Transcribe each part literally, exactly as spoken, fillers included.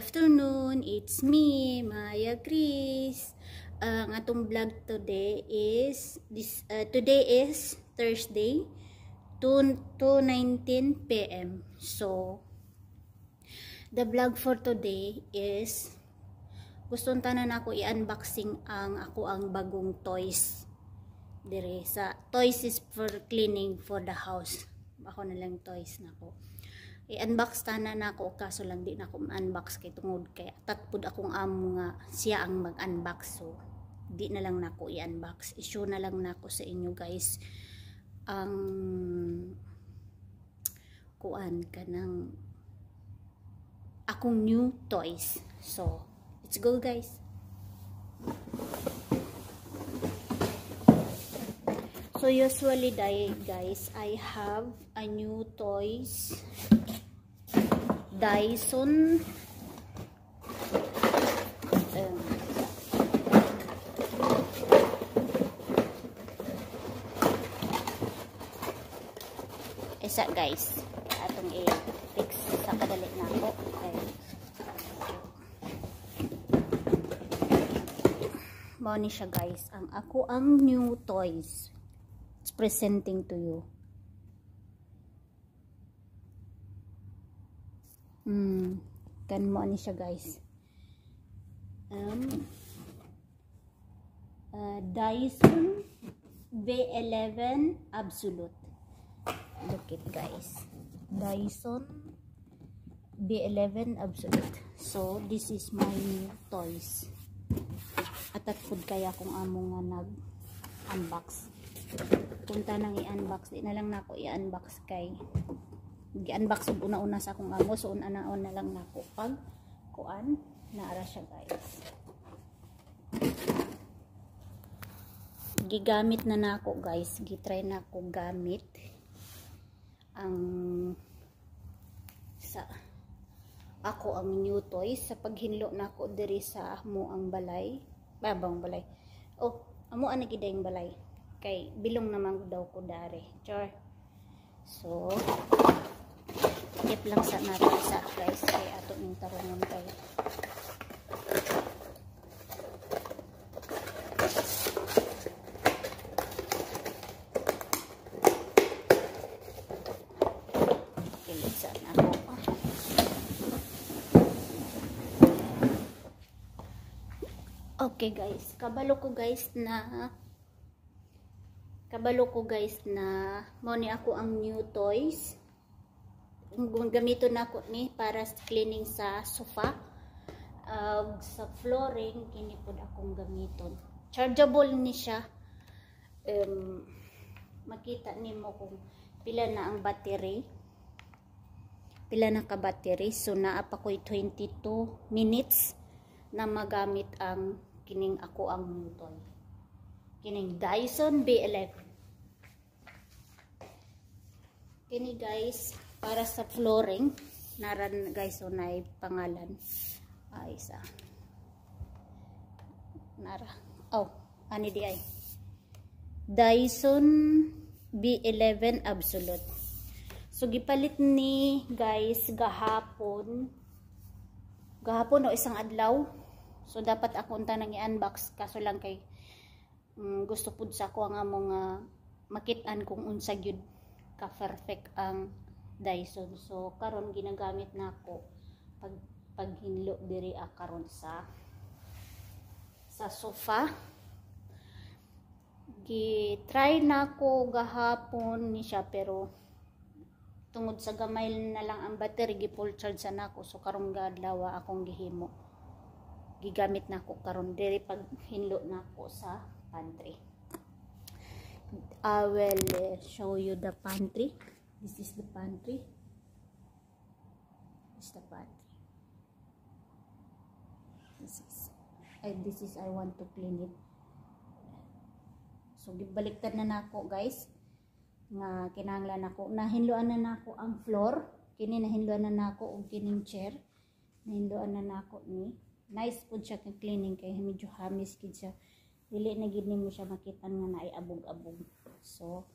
afternoon, it's me, Maya Chris. Ang atong vlog today is this uh, today is Thursday, two nineteen p m So the vlog for today is gustong tanan ako i-unboxing ang ako ang bagong toys dire sa toys is for cleaning for the house. Ako na lang toys nako. I-unbox tanan nako kaso lang di na ako unbox kay tungod kay tatpud akong amo nga siya ang mag-unbox, so di na lang nako i-unbox. I-show na lang nako sa inyo guys ang kuan kanang akong new toys. So let's go guys. So usually guys, I have a new toys Dyson um, isa guys atong i-fix sa kadali na ako. Okay. Mao ni siya guys ang ako ang new toys. It's presenting to you. Hmm, kan mo ani siya guys. Um, uh, Dyson V eleven Absolute. Look it guys. Dyson V eleven Absolute. So this is my new toys. Atat food kaya kung amo nga nag-unbox. Punta nang i-unbox, di na lang nako i-unbox kay gi-unbox ug una-una sa akong amo, so una-una na lang nako pag kuan naara siya guys. Gigamit na nako guys, gi-try nako gamit ang sa ako ang new toys sa paghinlo nako diri sa amo ang balay, babang balay. Oh, amo ana gid ang balay. Kay bilong naman daw ko dari. Char. So, tip lang sa natin sa guys. Kay ato yung tarungan kayo. Kilisan ako. Okay guys. Kabalo ko guys na Kabalo ko guys na mao ni ako ang new toys. Gamito na ako ni para cleaning sa sofa, uh, sa flooring kini pud akong gamiton. Chargeable ni siya. Um, makita nimo kung pila na ang battery. Pila na ka battery. So naa pa ko'y twenty-two minutes na magamit ang kining ako ang new toy. Kining Dyson V eleven. Kini guys para sa flooring naran guys, so na pangalan ay isa nara oh ani di ay Dyson V eleven Absolute. So gipalit ni guys gahapon gahapon o isang adlaw, so dapat ako unta nang i-unbox kaso lang kay um, gusto pud sa ako nga mga makit-an kung unsa gyud ka perfect ang Dyson. So karon ginagamit nako pag paghinlo diri a karon sa sa sofa. Gi-try nako gahapon ni siya pero tungod sa gamay na lang ang battery gi-full charge sa nako, so karon gadlaw akong gihimo. Gigamit nako karon diri pag hinlo nako sa pantry. I will uh, show you the pantry. This is the pantry. This is the pantry. This is, uh, this is I want to clean it. So gibaliktad na nako guys. Nga kinahanglan nako. Nahinluan na nako ang floor. Kini nahinluan na nako og kining chair. Nahinluan na nako ni. Nice pud siya kay cleaning kay medyo hamis kid siya. Dili na gid nimo siya makita nga naay abog-abog. So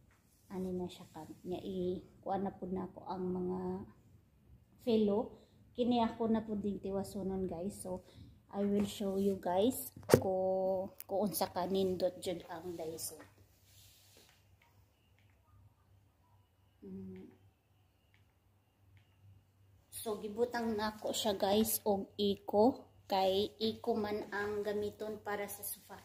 ani na siya kan nya i kuan na pud nako ang mga felo kini ako na pud ding tiwasonon guys. So I will show you guys ko kung unsa ka nindot jud ang Dyson. Mm. So gibutang nako siya guys og Eco kay Eco man ang gamiton para sa sofa.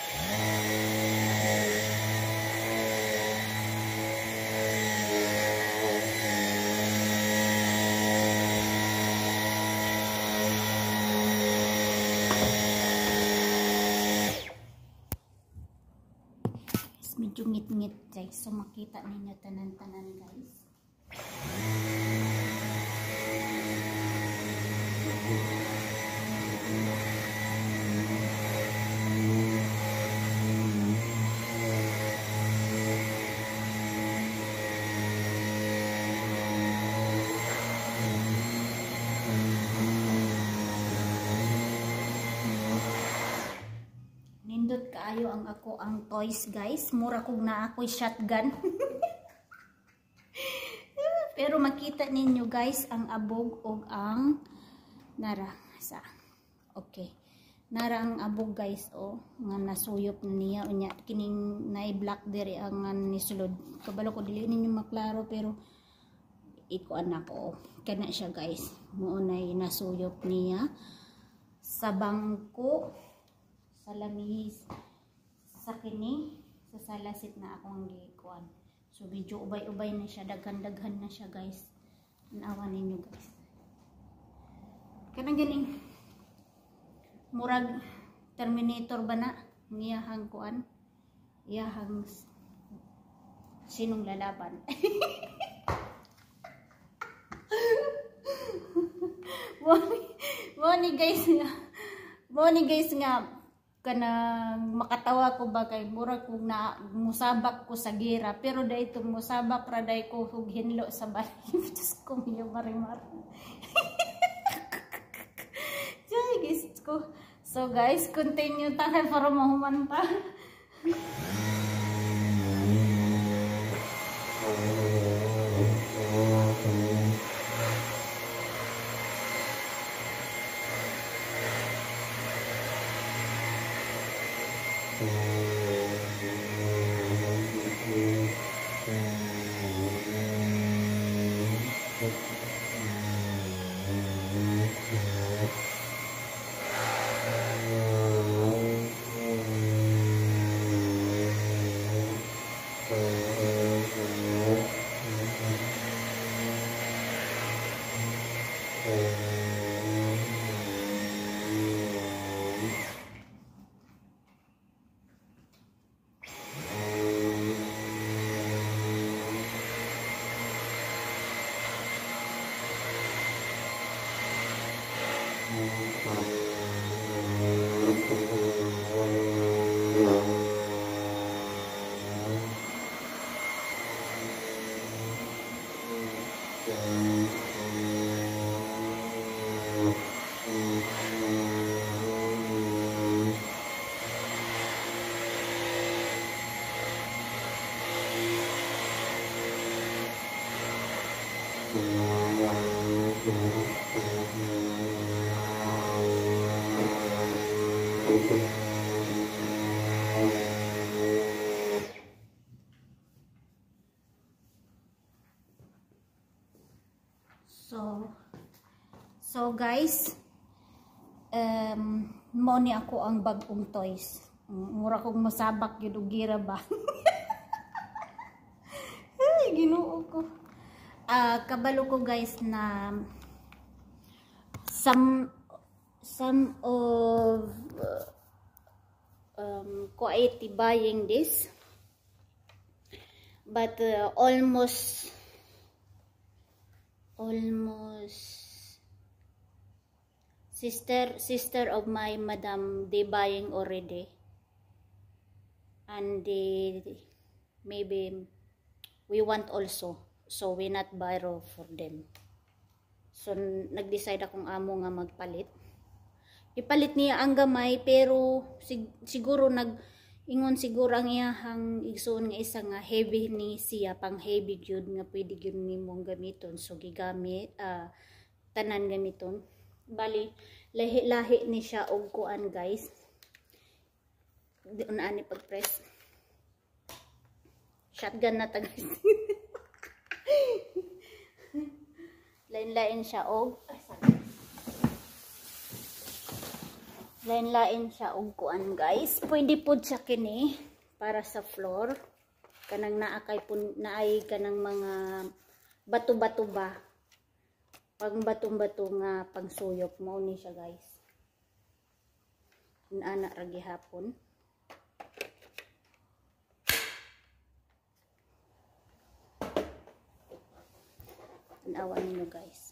Medyo ngit-ngit guys, so makita ninyo tanan-tanan guys. Nindot kaayo ang ako ang toys guys, mura kog na ako'y shotgun. Pero makita ninyo guys ang abog og ang nara sa okay nara ang abog guys o nga nasuyop niya unya kining nay black diri ang nisulod kabalo ko dili ninyo maklaro pero iko anak ko kana siya guys mo nay nasuyop niya sa bangko sa lamihis sa kini sa salasit na akong gikuan. So medyo ubay-ubay na siya, daghan-daghan na siya guys. Tanawan ninyo guys. Kanang ganing murag Terminator ba na? Iyahang kuan. Iyahang sinong lalaban. Moni guys nga. Moni guys nga kanang makatawa ko ba kay murag kung na musabak ko sa gira pero dayto musabak ra day ko og hinlo sa balay. Just ko miyo marimar. Jay guys ko. So guys, continue tayo para mahumanta. So, so guys, um, mo ni ako ang bagong toys. Mura kong masabak yun og gira ba? Ay, Ginoo ko. Uh, kabalo ko guys na some some of uh, um, quality buying this, but uh, almost almost sister sister of my madam, they buying already, and they maybe we want also, so we not borrow for them. So nag-decide akong amo nga magpalit. Ipalit niya ang gamay pero sig siguro nag ingon siguro ang iyahang igsoon nga isa nga heavy ni siya, pang heavy gyud nga pwede gyud nimong gamiton. So gigamit uh, tanan gamiton. Bali lahi-lahi ni siya og kuan guys. Di una ani pag-press. Shotgun na ta guys. Lain-lain siya og lain-lain siya og kuan guys. Pwede pud siya kini para sa floor. Kanang naa kay pun naay kanang mga bato-bato ba. Pag batong-bato nga pangsuyop mo ni siya guys. Ana ra gihapon. Tanawan niyo guys.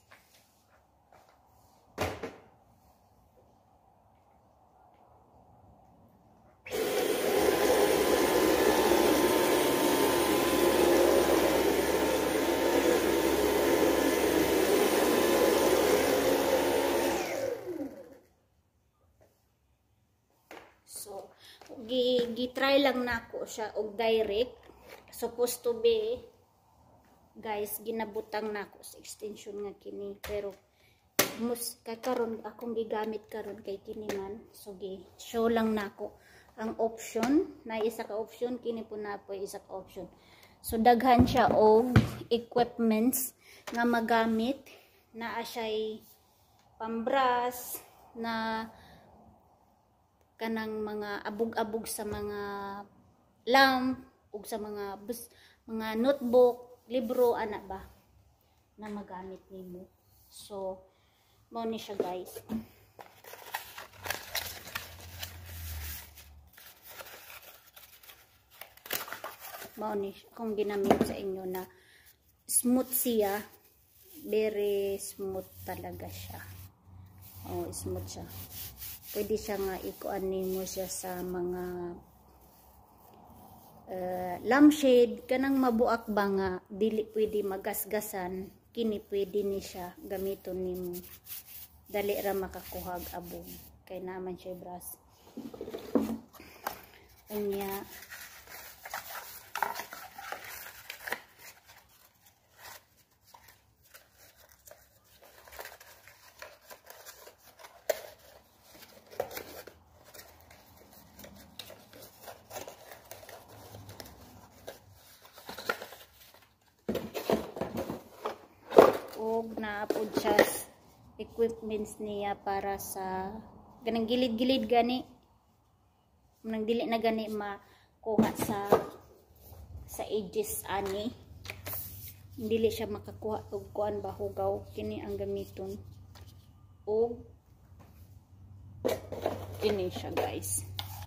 So, gi, gi-try lang nako siya og direct. Supposed to be guys, ginabutang nako sa extension nga kini, pero mus kakaron akong gigamit karon kay kini man. So gi show lang nako ang option, na isa ka option, kini po na po isa ka option. So daghan siya og equipments nga magamit, naa siya'y pambras na kanang mga abog-abog sa mga lamp ug sa mga bus, mga notebook, libro ana ba na magamit nimo. So mo ni siya guys. Mo ni kung ginamit sa inyo na smooth siya, very smooth talaga siya. Oh, smooth siya. Pwede siya nga ikuan nimo siya sa mga Uh, lampshade, kanang mabuak ba nga dili pwede magasgasan, kini pwede ni siya gamiton nimo, dali ra makakuhag abog kay naman siya brass unya. Og naapod siya equipments niya para sa ganang gilid-gilid gani, nang dili na gani makuha sa sa edges ani, dili siya makakuha og kuan ba hugaw, kini ang gamiton. Og kini siya guys,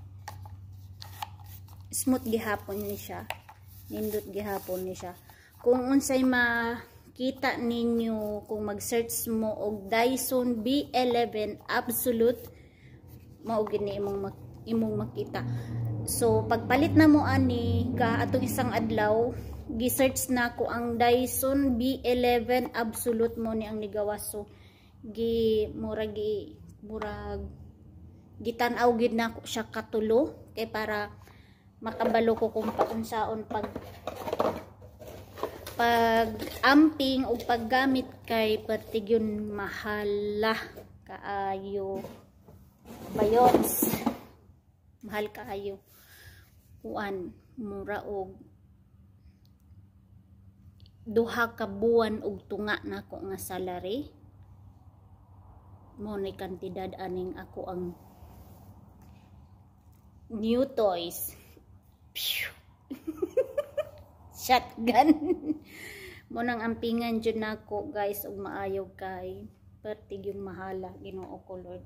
smooth gihapon ni siya, nindot gihapon ni siya. Kung unsay ma kita ninyo, kung mag-search mo og Dyson B eleven Absolute, mao gini imong imong makita. So pagpalit na mo ani ka atong isang adlaw, gi-search na ko ang Dyson B eleven Absolute, mo ni ang nigawas. So gi murag gi murag gitan-aw gid nako siya katulo kay para makabalo ko kung paunsaon pag pag amping o paggamit kay patigyon mahala kaayo bayons, mahal kaayo kuan, mura og duha ka buwan og tunga nako nga salary, mo ni kantidad aning ako ang new toys. Shotgun. Mo nang ampingan jud nako guys og maayo kay pertig yung mahala, Ginoo ko Lord.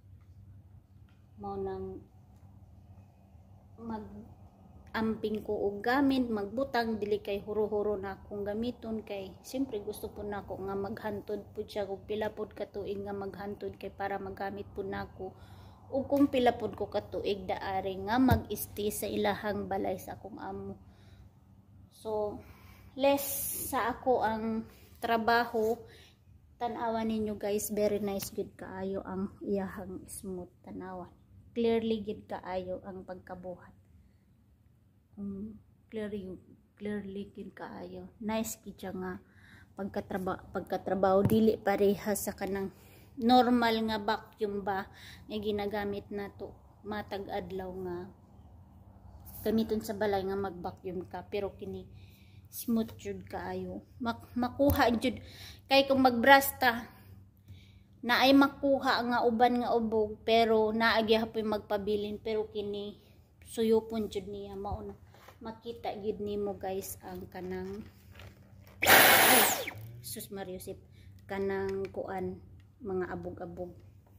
Mo nang mag amping ko og gamit, magbutang dili kay huro-huro na akong gamiton, kay siyempre gusto po nako nga maghantod pud siya og pila pod ka tuig nga maghantod kay para magamit pud nako, ug kung pila pod ko ka tuig daari nga mag-stay sa ilahang balay sa akong amo. So less sa ako ang trabaho, tan-awan ninyo guys, very nice gid kaayo ang iyahang smooth tanawan, clearly gid kaayo ang pagkabuhat. Um, clearly clearly gid kaayo, nice gid siya nga pagkatrabaho pagkatrabaho dili parehas sa kanang normal nga vacuum ba nga ginagamit nato matag adlaw nga gamiton sa balay nga mag-vacuum ka, pero kini smooth jud kaayo Mak makuha jud kay kung mag-brush ta na ay makuha nga uban nga ubog pero naa gyapon magpabilin, pero kini suyopon jud niya mao na makita gid nimo guys ang kanang ay, sus Mariusip kanang kuan mga abog-abog,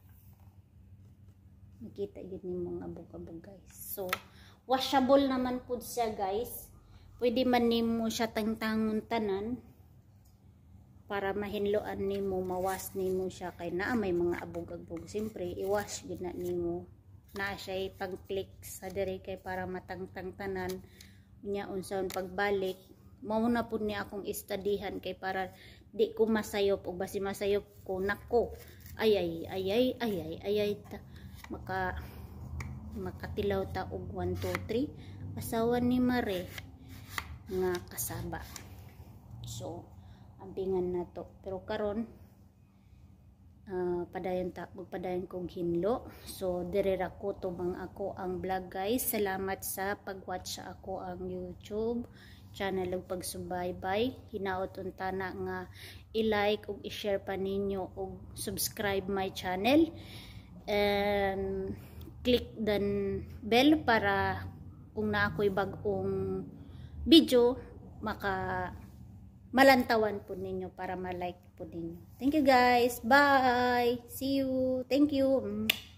makita gid nimo mga abog-abog guys. So washable naman pud siya guys, pwede man nimo siya tangtangon tanan para mahinloan nimo, mawas nimo siya kay naa may mga abog-abog. Siyempre i-wash gid na nimo, na siya pag-click sa dire kay para matangtang tanan nya unsaon pagbalik. Mao na pud ni akong istadihan kay para di ko masayop, o basi masayop ko nako ayay ayay ayay ayay ta maka makatilaw ta og one two three asawa ni Mare nga kasaba. So ambingan na to, pero karon uh, padayon ta magpadayon kong hinlo. So dire ra ko tubang ako ang vlog guys. Salamat sa pagwatch sa ako ang YouTube channel ug pagsubaybay. Hinaot unta na nga i-like ug i-share pa ninyo ug subscribe my channel and click the bell para kung na ako'y bagong video maka malantawan po ninyo para ma-like po ninyo. Thank you guys. Bye. See you. Thank you.